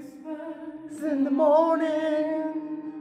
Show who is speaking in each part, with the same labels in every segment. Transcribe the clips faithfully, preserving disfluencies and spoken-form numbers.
Speaker 1: in the morning.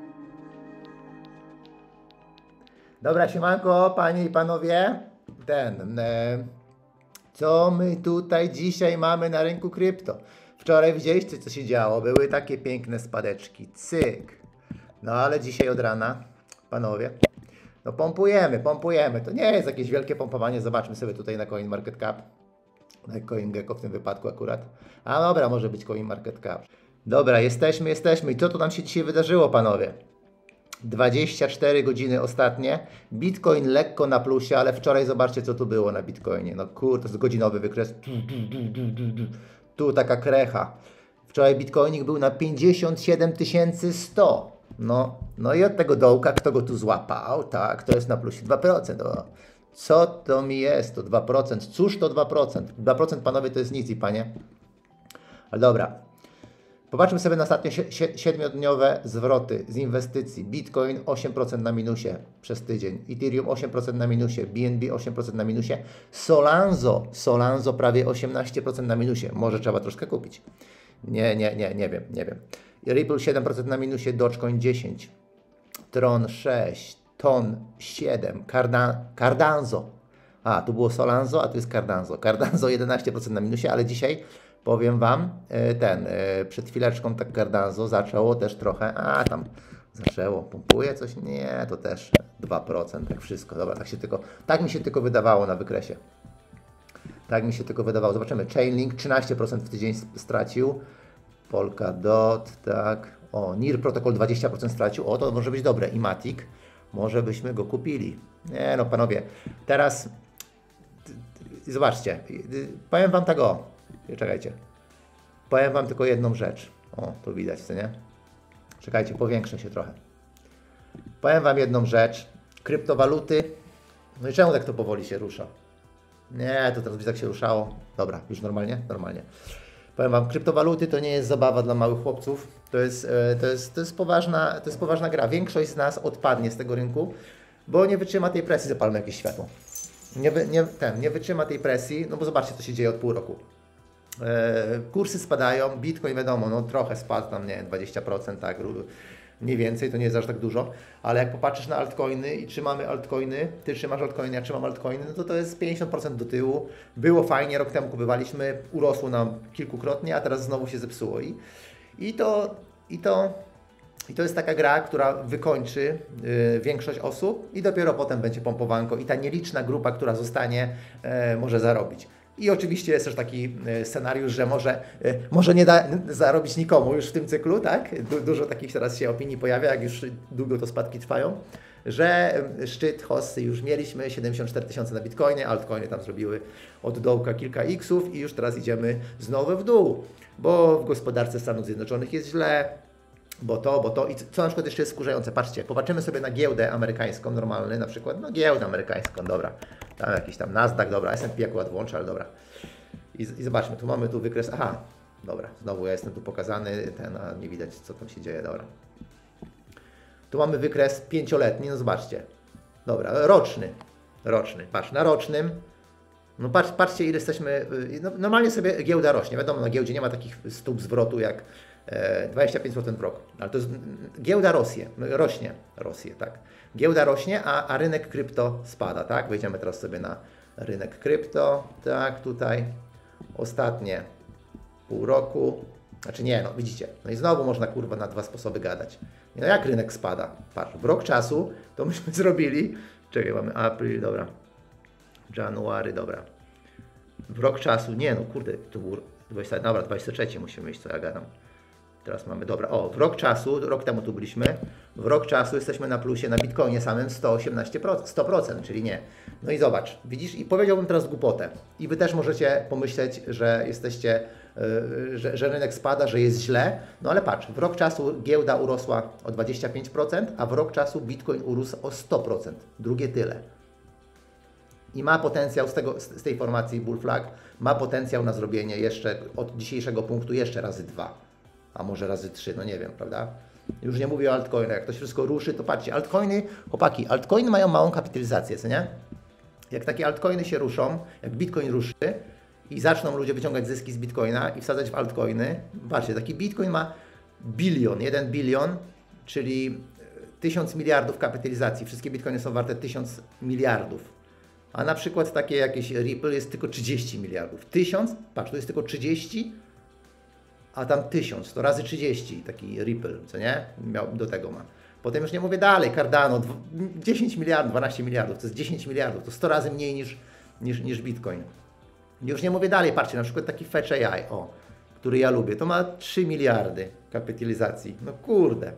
Speaker 1: Dobra, siemanko, panie i panowie. Ten, e, co my tutaj dzisiaj mamy na rynku krypto? Wczoraj widzieliście, co się działo. Były takie piękne spadeczki. Cyk. No ale dzisiaj od rana, panowie, no pompujemy, pompujemy. To nie jest jakieś wielkie pompowanie. Zobaczmy sobie tutaj na CoinMarketCap. Na CoinGecko w tym wypadku akurat. A dobra, może być CoinMarketCap. Dobra, jesteśmy, jesteśmy. I co tu nam się dzisiaj wydarzyło, panowie? dwadzieścia cztery godziny ostatnie. Bitcoin lekko na plusie, ale wczoraj zobaczcie, co tu było na Bitcoinie. No kurde, to jest godzinowy wykres. Tu, tu, tu, tu, tu. Tu taka krecha. Wczoraj Bitcoinik był na pięćdziesiąt siedem tysięcy sto. No, no i od tego dołka, kto go tu złapał, tak, to jest na plusie dwa procent. O. Co to mi jest? To dwa procent. Cóż to dwa procent? dwa procent, panowie, to jest nic i panie. Ale dobra. Popatrzmy sobie na ostatnie siedmiodniowe zwroty z inwestycji. Bitcoin osiem procent na minusie przez tydzień, Ethereum osiem procent na minusie, B N B osiem procent na minusie, Solanzo, Solanzo prawie osiemnaście procent na minusie. Może trzeba troszkę kupić. Nie, nie, nie, nie wiem, nie wiem. Ripple siedem procent na minusie, Dogecoin dziesięć procent, Tron sześć procent, Ton siedem procent, Cardan Cardanzo. A, tu było Solanzo, a tu jest Cardanzo. Cardanzo jedenaście procent na minusie, ale dzisiaj powiem Wam, ten, przed chwileczką tak Cardanzo zaczęło też trochę, a tam zaczęło, pompuje coś, nie, to też dwa procent, tak wszystko, dobra, tak się tylko, tak mi się tylko wydawało na wykresie. Tak mi się tylko wydawało, zobaczymy, Chainlink trzynaście procent w tydzień stracił, Polkadot, tak, o, N I R Protocol dwadzieścia procent stracił, o, to może być dobre, i Matic, może byśmy go kupili. Nie no, panowie, teraz, zobaczcie, powiem Wam tak, o, czekajcie. Powiem Wam tylko jedną rzecz. O, tu widać, co nie? Czekajcie, powiększę się trochę. Powiem Wam jedną rzecz. Kryptowaluty. No i czemu tak to powoli się rusza? Nie, to teraz by tak się ruszało. Dobra, już normalnie? Normalnie. Powiem Wam, kryptowaluty to nie jest zabawa dla małych chłopców. To jest, to jest, to jest, poważna, to jest poważna gra. Większość z nas odpadnie z tego rynku, bo nie wytrzyma tej presji. Zapalmy jakieś światło. Nie, wy, nie, ten, nie wytrzyma tej presji, no bo zobaczcie, co się dzieje od pół roku. E, kursy spadają, Bitcoin wiadomo, no trochę spadł tam, nie dwadzieścia procent, tak, mniej więcej, to nie jest aż tak dużo, ale jak popatrzysz na altcoiny i trzymamy altcoiny, Ty trzymasz altcoiny, ja trzymam altcoiny, no to to jest pięćdziesiąt procent do tyłu. Było fajnie, rok temu kupowaliśmy, urosło nam kilkukrotnie, a teraz znowu się zepsuło i, i to, i to I to jest taka gra, która wykończy y, większość osób i dopiero potem będzie pompowanko i ta nieliczna grupa, która zostanie, y, może zarobić. I oczywiście jest też taki y, scenariusz, że może, y, może nie da zarobić nikomu już w tym cyklu, tak? Du dużo takich teraz się opinii pojawia, jak już długo to spadki trwają, że y, szczyt hossy już mieliśmy, siedemdziesiąt cztery tysiące na Bitcoinie, altcoiny tam zrobiły od dołka kilka iksów i już teraz idziemy znowu w dół, bo w gospodarce Stanów Zjednoczonych jest źle, bo to, bo to i co na przykład jeszcze jest skurzające, patrzcie, popatrzymy sobie na giełdę amerykańską, normalny na przykład, no giełdę amerykańską, dobra, tam jakiś tam Nasdaq, dobra, S and P akurat włączę, ale dobra. I, I zobaczmy, tu mamy tu wykres, aha, dobra, znowu ja jestem tu pokazany, ten, a nie widać co tam się dzieje, dobra. Tu mamy wykres pięcioletni, no zobaczcie, dobra, roczny, roczny, patrz, na rocznym, no patrz, patrzcie ile jesteśmy, no, normalnie sobie giełda rośnie, wiadomo, na giełdzie nie ma takich stóp zwrotu jak dwadzieścia pięć procent w roku, ale to jest giełda Rosję, rośnie, Rosję, tak. Giełda rośnie, a, a rynek krypto spada, tak. Wejdziemy teraz sobie na rynek krypto, tak, tutaj ostatnie pół roku, znaczy nie, no widzicie, no i znowu można kurwa na dwa sposoby gadać. No jak rynek spada? Patrz, w rok czasu to myśmy zrobili, czekaj, mamy april, dobra, January, dobra, w rok czasu, nie no kurde, to był dwudziesty, dobra, dwudziesty trzeci musimy iść, co ja gadam. Teraz mamy, dobra, o, w rok czasu, rok temu tu byliśmy, w rok czasu jesteśmy na plusie na Bitcoinie samym sto osiemnaście procent, sto procent, czyli nie. No i zobacz, widzisz, i powiedziałbym teraz głupotę. I Wy też możecie pomyśleć, że jesteście, yy, że, że rynek spada, że jest źle, no ale patrz, w rok czasu giełda urosła o dwadzieścia pięć procent, a w rok czasu Bitcoin urósł o sto procent, drugie tyle. I ma potencjał z, tego, z tej formacji Bull Flag, ma potencjał na zrobienie jeszcze od dzisiejszego punktu jeszcze razy dwa. A może razy trzy, no nie wiem, prawda? Już nie mówię o altcoinach, jak to się wszystko ruszy, to patrzcie, altcoiny, chłopaki, altcoiny mają małą kapitalizację, co nie? Jak takie altcoiny się ruszą, jak Bitcoin ruszy i zaczną ludzie wyciągać zyski z Bitcoina i wsadzać w altcoiny. Patrzcie, taki Bitcoin ma bilion, jeden bilion, czyli tysiąc miliardów kapitalizacji. Wszystkie Bitcoiny są warte tysiąc miliardów. A na przykład takie jakieś Ripple jest tylko trzydzieści miliardów. tysiąc, patrz, to jest tylko trzydzieści, a tam tysiąc, to razy trzydzieści taki Ripple, co nie? Miał, do tego ma. Potem już nie mówię dalej, Cardano, dziesięć miliardów, dwanaście miliardów, to jest dziesięć miliardów, to sto razy mniej niż, niż, niż Bitcoin. Już nie mówię dalej, patrzcie, na przykład taki Fetch A I, o, który ja lubię, to ma trzy miliardy kapitalizacji. No kurde.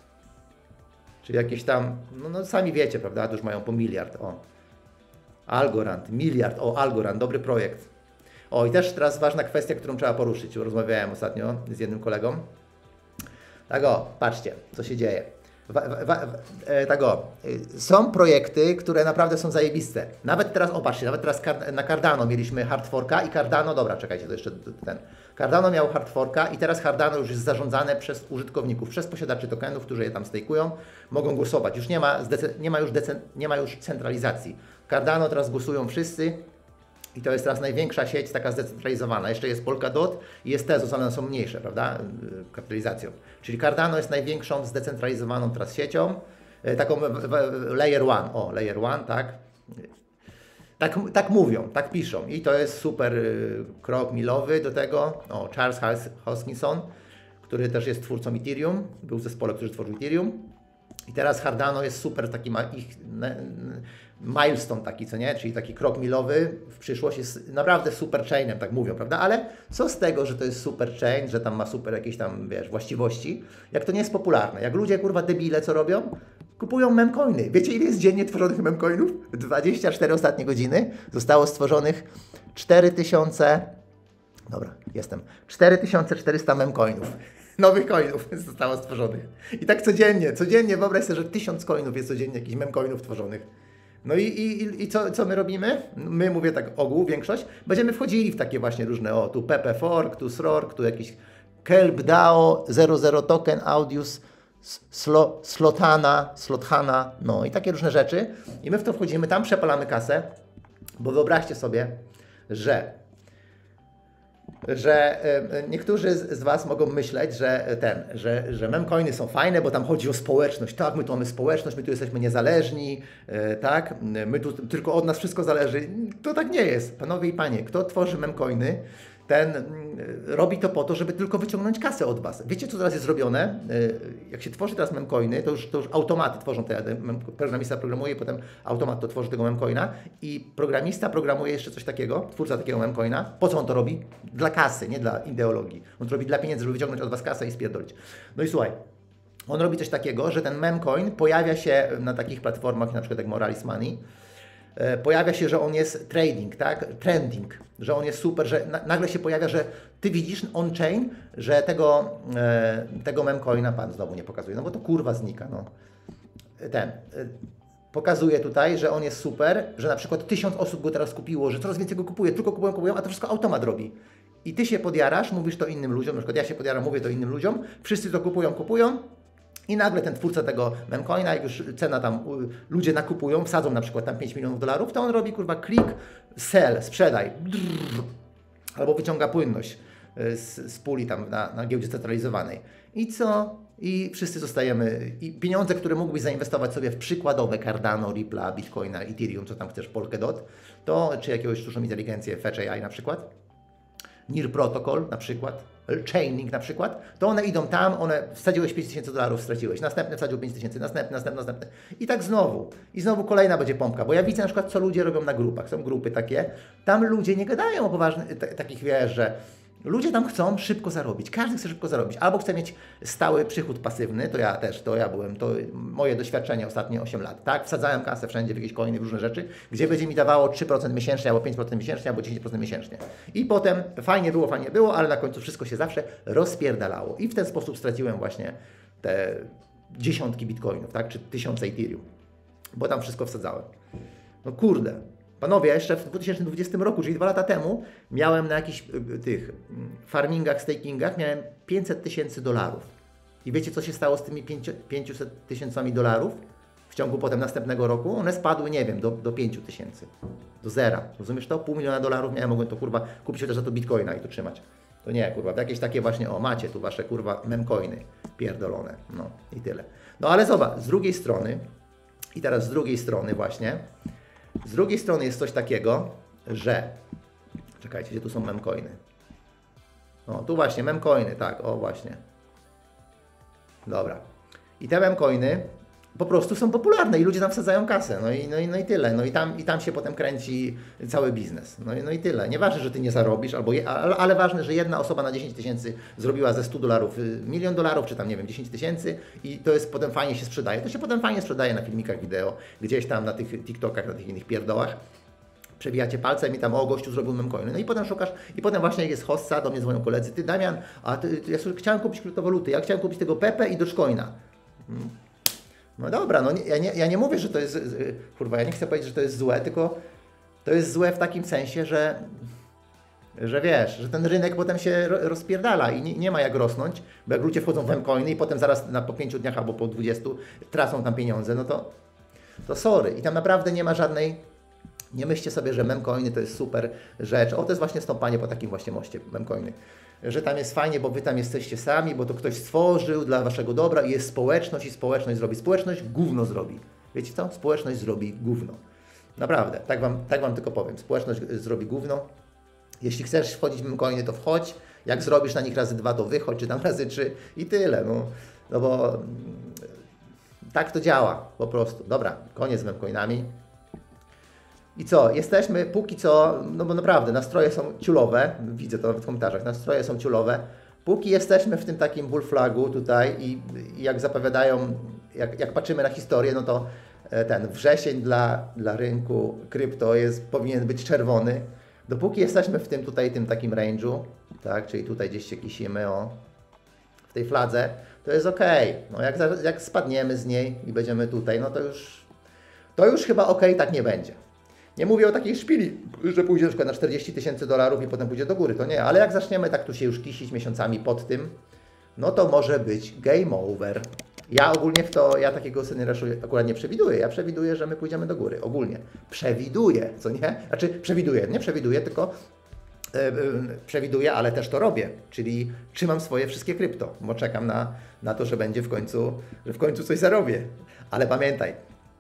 Speaker 1: Czyli jakieś tam, no, no sami wiecie, prawda, to już mają po miliard, o. Algorand, miliard, o, Algorand, dobry projekt. O, i też teraz ważna kwestia, którą trzeba poruszyć. Rozmawiałem ostatnio z jednym kolegą. Tak o, patrzcie, co się dzieje. Wa, wa, wa, e, tak o, są projekty, które naprawdę są zajebiste. Nawet teraz, o patrzcie, nawet teraz na Cardano mieliśmy hard forka i Cardano, dobra, czekajcie, to jeszcze ten. Cardano miał hard forka i teraz Cardano już jest zarządzane przez użytkowników, przez posiadaczy tokenów, którzy je tam stejkują, mogą głosować. Już nie ma, nie ma, już, nie ma już centralizacji. Cardano teraz głosują wszyscy. I to jest teraz największa sieć taka zdecentralizowana. Jeszcze jest Polkadot i jest Tezos, ale one są mniejsze, prawda, kapitalizacją. Czyli Cardano jest największą zdecentralizowaną teraz siecią, taką layer one, o, layer one, tak. Tak, tak mówią, tak piszą i to jest super krok milowy do tego. O, Charles Hoskinson, który też jest twórcą Ethereum, był w zespole, który tworzył Ethereum. I teraz Cardano jest super, taki ma ich milestone taki, co nie? Czyli taki krok milowy w przyszłość, jest naprawdę super chainem, tak mówią, prawda? Ale co z tego, że to jest super chain, że tam ma super jakieś tam, wiesz, właściwości, jak to nie jest popularne? Jak ludzie, kurwa, debile, co robią? Kupują memcoiny. Wiecie, ile jest dziennie tworzonych memcoinów? dwadzieścia cztery ostatnie godziny zostało stworzonych cztery tysiące, dobra, jestem, cztery tysiące czterysta memcoinów. Nowych coinów zostało stworzonych. I tak codziennie, codziennie wyobraź sobie, że tysiąc coinów jest codziennie jakichś memcoinów tworzonych. No i, i, i co, co my robimy? My, mówię tak ogół, większość, będziemy wchodzili w takie właśnie różne, o tu P P Fork, tu Srork, tu jakiś Kelp DAO, zero zero Token, Audius, Slo, Slotana, Slothana, no i takie różne rzeczy. I my w to wchodzimy, tam przepalamy kasę, bo wyobraźcie sobie, że że niektórzy z Was mogą myśleć, że ten, że, że memcoiny są fajne, bo tam chodzi o społeczność. Tak, my tu mamy społeczność, my tu jesteśmy niezależni, tak, my tu tylko od nas wszystko zależy. To tak nie jest, panowie i panie. Kto tworzy memcoiny, ten robi to po to, żeby tylko wyciągnąć kasę od Was. Wiecie, co teraz jest zrobione? Jak się tworzy teraz memcoiny, to już, to już automaty tworzą te, programista programuje, potem automat to tworzy tego memcoina i programista programuje jeszcze coś takiego, twórca takiego memcoina. Po co on to robi? Dla kasy, nie dla ideologii. On to robi dla pieniędzy, żeby wyciągnąć od Was kasę i spierdolić. No i słuchaj, on robi coś takiego, że ten memcoin pojawia się na takich platformach, na przykład jak Moralis Money, pojawia się, że on jest trading, tak? Trending, że on jest super, że na, nagle się pojawia, że Ty widzisz on-chain, że tego, e, tego memcoina, pan znowu nie pokazuje, no bo to kurwa znika, no. Ten, e, pokazuje tutaj, że on jest super, że na przykład tysiąc osób go teraz kupiło, że coraz więcej go kupuje, tylko kupują, kupują, a to wszystko automat robi. I Ty się podjarasz, mówisz to innym ludziom, na przykład ja się podjaram, mówię to innym ludziom, wszyscy to kupują, kupują, i nagle ten twórca tego memcoina, jak już cena tam, ludzie nakupują, wsadzą na przykład tam pięć milionów dolarów, to on robi kurwa klik, sell, sprzedaj, drrr, albo wyciąga płynność z, z puli tam na, na giełdzie centralizowanej. I co? I wszyscy zostajemy, i pieniądze, które mógłbyś zainwestować sobie w przykładowe Cardano, Ripple'a, Bitcoina, Ethereum, co tam chcesz, Polkadot, to czy jakiegoś sztuczną inteligencję, Fetch A I na przykład, N I R Protocol na przykład, Chaining na przykład, to one idą tam, one wsadziłeś pięć tysięcy dolarów, straciłeś, następny wsadził pięć tysięcy, następny, następny, następny i tak znowu. I znowu kolejna będzie pompka, bo ja widzę na przykład, co ludzie robią na grupach, są grupy takie, tam ludzie nie gadają o poważnych, t- takich wiesz, że ludzie tam chcą szybko zarobić, każdy chce szybko zarobić, albo chce mieć stały przychód pasywny, to ja też, to ja byłem, to moje doświadczenie ostatnie osiem lat, tak, wsadzałem kasę wszędzie w jakieś coiny, w różne rzeczy, gdzie będzie mi dawało trzy procent miesięcznie, albo pięć procent miesięcznie, albo dziesięć procent miesięcznie. I potem fajnie było, fajnie było, ale na końcu wszystko się zawsze rozpierdalało i w ten sposób straciłem właśnie te dziesiątki bitcoinów, tak, czy tysiące Ethereum, bo tam wszystko wsadzałem. No kurde. Panowie, ja jeszcze w dwa tysiące dwudziestym roku, czyli dwa lata temu, miałem na jakichś y, tych farmingach, stakingach, miałem pięćset tysięcy dolarów. I wiecie, co się stało z tymi pięćset tysięcami dolarów? w ciągu potem następnego roku, one spadły, nie wiem, do, do pięciu tysięcy, do zera. Rozumiesz to? Pół miliona dolarów miałem, mogłem to kurwa kupić chociaż za to bitcoina i to trzymać. To nie, kurwa, jakieś takie właśnie, o macie tu wasze kurwa memcoiny pierdolone, no i tyle. No ale zobacz, z drugiej strony, i teraz z drugiej strony właśnie, z drugiej strony jest coś takiego, że, czekajcie, gdzie tu są memcoiny? O, tu właśnie, memcoiny, tak, o właśnie. Dobra. I te memcoiny po prostu są popularne i ludzie tam wsadzają kasę, no i, no i, no i tyle. No i tam, i tam się potem kręci cały biznes. No i, no i tyle. Nieważne, że Ty nie zarobisz, albo je, ale, ale ważne, że jedna osoba na dziesięć tysięcy zrobiła ze stu dolarów milion dolarów, czy tam, nie wiem, dziesięć tysięcy i to jest potem fajnie się sprzedaje. To się potem fajnie sprzedaje na filmikach wideo, gdzieś tam na tych TikTokach, na tych innych pierdołach. Przebijacie palcem i tam, o, gościu zrobił memcoiny. No i potem szukasz, i potem właśnie jak jest hossa, do mnie dzwonią koledzy, ty Damian, a ty, ty, ja chciałem kupić kryptowaluty, ja chciałem kupić tego Pepe i Dogecoina. Hmm. No dobra, no nie, ja, nie, ja nie mówię, że to jest, kurwa, ja nie chcę powiedzieć, że to jest złe, tylko to jest złe w takim sensie, że, że wiesz, że ten rynek potem się rozpierdala i nie, nie ma jak rosnąć, bo jak ludzie wchodzą w memcoiny i potem zaraz na, po pięciu dniach albo po dwudziestu tracą tam pieniądze, no to, to sorry. I tam naprawdę nie ma żadnej. Nie myślcie sobie, że memcoiny to jest super rzecz. O, to jest właśnie stąpanie po takim właśnie moście memcoiny. Że tam jest fajnie, bo wy tam jesteście sami, bo to ktoś stworzył dla waszego dobra i jest społeczność i społeczność zrobi. Społeczność gówno zrobi. Wiecie co? Społeczność zrobi gówno. Naprawdę, tak wam, tak wam tylko powiem. Społeczność zrobi gówno. Jeśli chcesz wchodzić w memcoiny, to wchodź. Jak zrobisz na nich razy dwa, to wychodź, czy tam razy trzy i tyle. No, no bo tak to działa po prostu. Dobra, koniec z memcoinami. I co? Jesteśmy póki co, no bo naprawdę nastroje są ciulowe, widzę to w komentarzach, nastroje są ciulowe. Póki jesteśmy w tym takim bull flagu tutaj i, i jak zapowiadają, jak, jak patrzymy na historię, no to ten wrzesień dla, dla rynku krypto jest, powinien być czerwony. Dopóki jesteśmy w tym tutaj, tym takim range'u, tak, czyli tutaj gdzieś się kisimy, o, w tej fladze, to jest ok. No jak, jak spadniemy z niej i będziemy tutaj, no to już, to już chyba ok, tak nie będzie. Nie mówię o takiej szpili, że pójdzie na przykład na czterdzieści tysięcy dolarów i potem pójdzie do góry, to nie, ale jak zaczniemy tak tu się już kisić miesiącami pod tym, no to może być game over. Ja ogólnie w to, ja takiego scenariusza akurat nie przewiduję, ja przewiduję, że my pójdziemy do góry, ogólnie. Przewiduję, co nie? Znaczy przewiduję, nie przewiduję, tylko yy, yy, przewiduję, ale też to robię, czyli trzymam swoje wszystkie krypto, bo czekam na, na to, że będzie w końcu, że w końcu coś zarobię. Ale pamiętaj,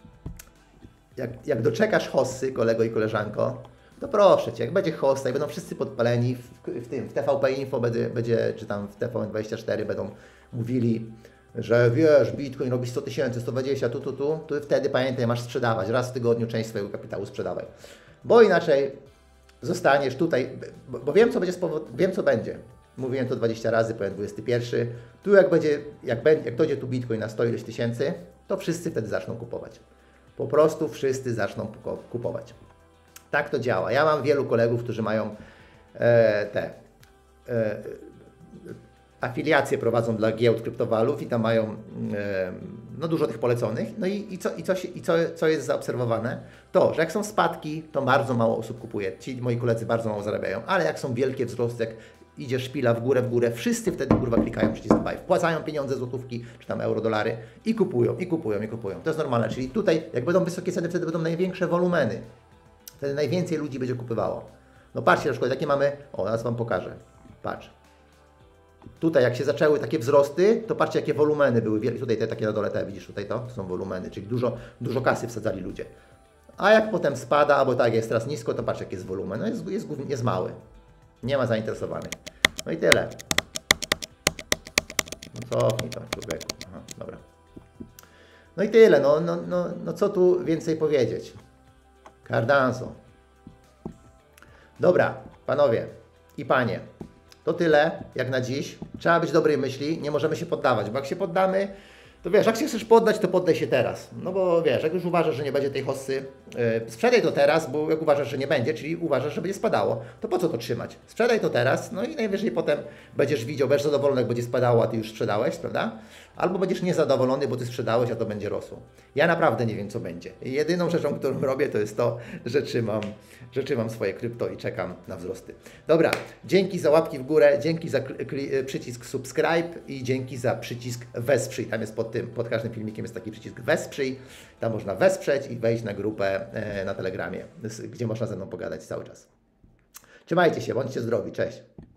Speaker 1: Jak, jak doczekasz hossy, kolego i koleżanko, to proszę Cię, jak będzie hossa i będą wszyscy podpaleni, w, w tym, w T V P Info będzie, będzie, czy tam w T V N dwadzieścia cztery będą mówili, że wiesz, Bitcoin robi sto tysięcy, sto dwadzieścia, tu, tu, tu, to wtedy pamiętaj, masz sprzedawać, raz w tygodniu część swojego kapitału sprzedawaj. Bo inaczej zostaniesz tutaj, bo, bo wiem, co będzie, wiem, co będzie. Mówiłem to dwadzieścia razy, powiem dwudziesty pierwszy. Tu jak będzie, jak, będzie, jak dojdzie tu Bitcoin na sto ileś tysięcy, to wszyscy wtedy zaczną kupować. Po prostu wszyscy zaczną kupować. Tak to działa. Ja mam wielu kolegów, którzy mają e, te e, afiliacje, prowadzą dla giełd kryptowalut i tam mają e, no, dużo tych poleconych. No i, i, co, i, co, się, i co, co jest zaobserwowane? To, że jak są spadki, to bardzo mało osób kupuje. Ci moi koledzy bardzo mało zarabiają, ale jak są wielkie wzrosty, jak idzie szpila w górę, w górę, wszyscy wtedy kurwa klikają przycisk buy, wpłacają pieniądze, złotówki, czy tam euro, dolary i kupują, i kupują, i kupują. To jest normalne, czyli tutaj jak będą wysokie ceny, wtedy będą największe wolumeny. Wtedy najwięcej ludzi będzie kupywało. No patrzcie na przykład, jakie mamy, o, teraz Wam pokażę, patrz. Tutaj jak się zaczęły takie wzrosty, to patrzcie jakie wolumeny były, tutaj te takie na dole, te widzisz tutaj to, to są wolumeny, czyli dużo, dużo kasy wsadzali ludzie. A jak potem spada, albo tak jest teraz nisko, to patrz jaki jest wolumen, no jest, jest, jest mały. Nie ma zainteresowanych. No i tyle. No cofnij to, człowieku. Aha, dobra. No i tyle. No, no, no, no co tu więcej powiedzieć? Cardanzo. Dobra, panowie i panie. To tyle jak na dziś. Trzeba być dobrej myśli. Nie możemy się poddawać, bo jak się poddamy, to wiesz, jak się chcesz poddać, to poddaj się teraz. No bo wiesz, jak już uważasz, że nie będzie tej hossy, yy, sprzedaj to teraz, bo jak uważasz, że nie będzie, czyli uważasz, że będzie spadało, to po co to trzymać? Sprzedaj to teraz, no i najwyżej potem będziesz widział, będziesz zadowolony, jak będzie spadało, a Ty już sprzedałeś, prawda? Albo będziesz niezadowolony, bo Ty sprzedałeś, a to będzie rosło. Ja naprawdę nie wiem, co będzie. Jedyną rzeczą, którą robię, to jest to, że trzymam, że trzymam swoje krypto i czekam na wzrosty. Dobra, dzięki za łapki w górę, dzięki za przycisk subscribe i dzięki za przycisk wesprzyj. Tam jest podpis. tym, pod każdym filmikiem jest taki przycisk wesprzyj, tam można wesprzeć i wejść na grupę e, na Telegramie, gdzie można ze mną pogadać cały czas. Trzymajcie się, bądźcie zdrowi, cześć.